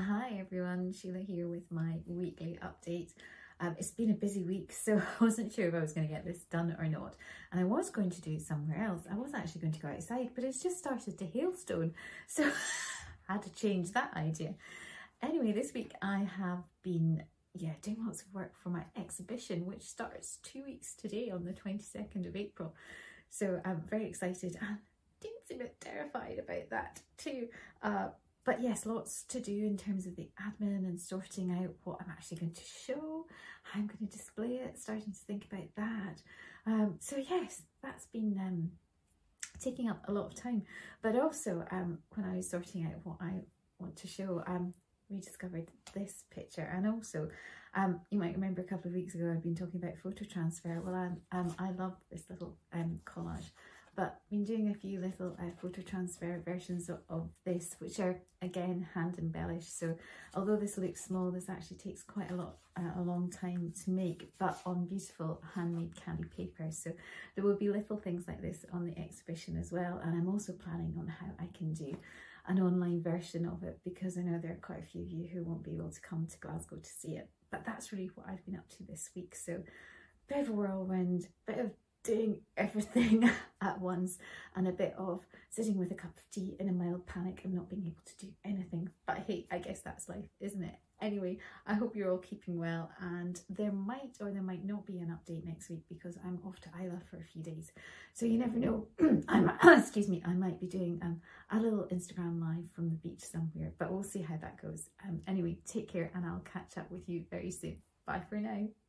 Hi everyone, Sheila here with my weekly update. It's been a busy week, so I wasn't sure if I was going to get this done or not. And I was going to do it somewhere else. I was actually going to go outside, but it's just started to hailstone, so I had to change that idea. Anyway, this week I have been doing lots of work for my exhibition, which starts 2 weeks today on the 22nd of April. So I'm very excited and a bit terrified about that too. But yes, lots to do in terms of the admin and sorting out what I'm actually going to show, how I'm going to display it, starting to think about that. So yes, that's been taking up a lot of time. But also when I was sorting out what I want to show, rediscovered this picture. And also you might remember a couple of weeks ago I've been talking about photo transfer. Well, I love this little collage, but I've been doing a few little photo transfer versions of this, which are again hand embellished. So although this looks small, this actually takes quite a long time to make, but on beautiful handmade candy paper. So there will be little things like this on the exhibition as well. And I'm also planning on how I can do an online version of it, because I know there are quite a few of you who won't be able to come to Glasgow to see it. But that's really what I've been up to this week. So bit of a whirlwind, bit of doing everything at once, and a bit of sitting with a cup of tea in a mild panic of not being able to do anything. But hey, I guess that's life, isn't it? Anyway, I hope you're all keeping well, and there might or there might not be an update next week because I'm off to Isla for a few days. So you never know. Excuse me, I might be doing a little Instagram live from the beach somewhere, but we'll see how that goes. Anyway, take care and I'll catch up with you very soon. Bye for now.